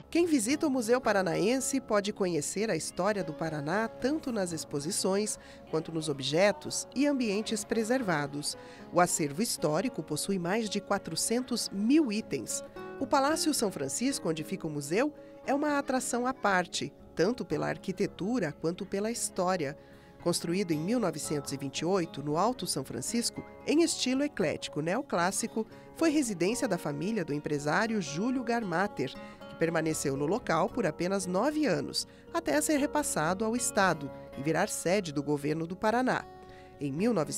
Quem visita o Museu Paranaense pode conhecer a história do Paraná tanto nas exposições quanto nos objetos e ambientes preservados. O acervo histórico possui mais de 400 mil itens. O Palácio São Francisco, onde fica o museu, é uma atração à parte, tanto pela arquitetura quanto pela história. Construído em 1928, no Alto São Francisco, em estilo eclético neoclássico, foi residência da família do empresário Júlio Garmater, que permaneceu no local por apenas 9 anos, até ser repassado ao Estado e virar sede do governo do Paraná. Em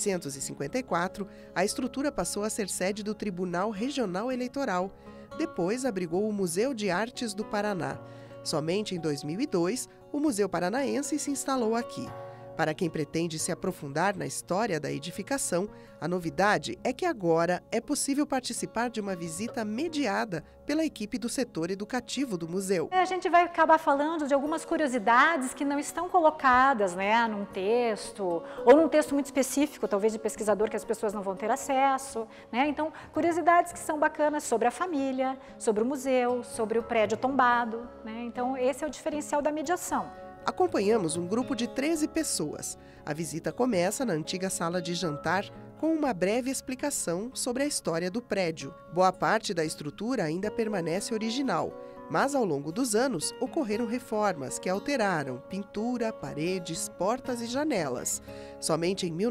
1954, a estrutura passou a ser sede do Tribunal Regional Eleitoral. Depois abrigou o Museu de Artes do Paraná. Somente em 2002, o Museu Paranaense se instalou aqui. Para quem pretende se aprofundar na história da edificação, a novidade é que agora é possível participar de uma visita mediada pela equipe do setor educativo do museu. A gente vai acabar falando de algumas curiosidades que não estão colocadas, num texto, ou num texto muito específico, talvez de pesquisador, que as pessoas não vão ter acesso. Então, curiosidades que são bacanas sobre a família, sobre o museu, sobre o prédio tombado. Então, esse é o diferencial da mediação. Acompanhamos um grupo de 13 pessoas. A visita começa na antiga sala de jantar com uma breve explicação sobre a história do prédio. Boa parte da estrutura ainda permanece original, mas ao longo dos anos ocorreram reformas que alteraram pintura, paredes, portas e janelas. Somente em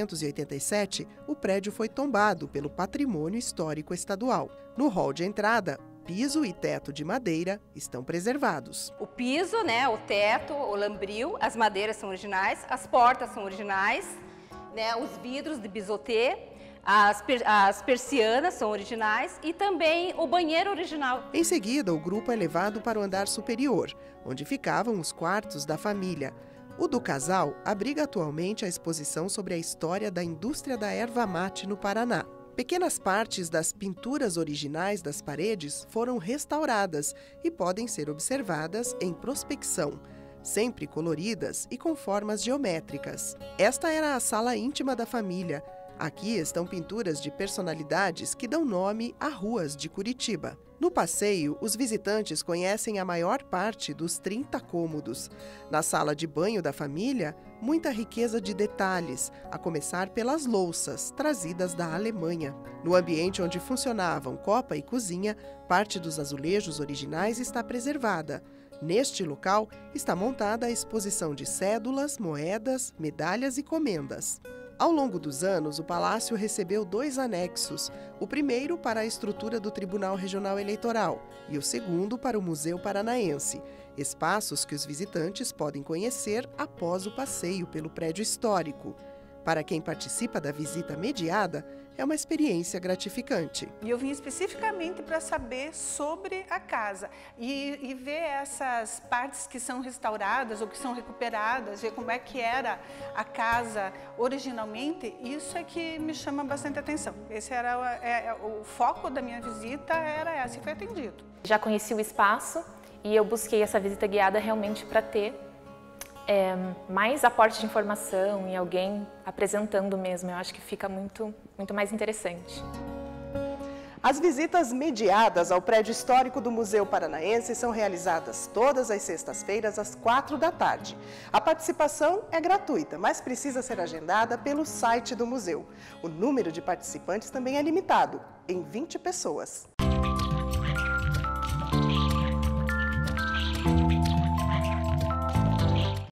1987, o prédio foi tombado pelo Patrimônio Histórico Estadual. No hall de entrada, piso e teto de madeira estão preservados. O piso, o teto, o lambril, as madeiras são originais, as portas são originais, os vidros de bisotê, as persianas são originais e também o banheiro original. Em seguida, o grupo é levado para o andar superior, onde ficavam os quartos da família. O do casal abriga atualmente a exposição sobre a história da indústria da erva mate no Paraná. Pequenas partes das pinturas originais das paredes foram restauradas e podem ser observadas em prospecção, sempre coloridas e com formas geométricas. Esta era a sala íntima da família. Aqui estão pinturas de personalidades que dão nome a ruas de Curitiba. No passeio, os visitantes conhecem a maior parte dos 30 cômodos. Na sala de banho da família, muita riqueza de detalhes, a começar pelas louças, trazidas da Alemanha. No ambiente onde funcionavam copa e cozinha, parte dos azulejos originais está preservada. Neste local está montada a exposição de cédulas, moedas, medalhas e comendas. Ao longo dos anos, o palácio recebeu 2 anexos, o primeiro para a estrutura do Tribunal Regional Eleitoral e o segundo para o Museu Paranaense, espaços que os visitantes podem conhecer após o passeio pelo prédio histórico. Para quem participa da visita mediada, é uma experiência gratificante. E eu vim especificamente para saber sobre a casa e ver essas partes que são restauradas ou que são recuperadas, ver como é que era a casa originalmente. Isso é que me chama bastante atenção. Esse era o foco da minha visita, era esse, e foi atendido. Já conheci o espaço e eu busquei essa visita guiada realmente para ter mais aporte de informação e alguém apresentando mesmo. Eu acho que fica muito mais interessante. As visitas mediadas ao prédio histórico do Museu Paranaense são realizadas todas as sextas-feiras às 4 da tarde. A participação é gratuita, mas precisa ser agendada pelo site do museu. O número de participantes também é limitado, em 20 pessoas.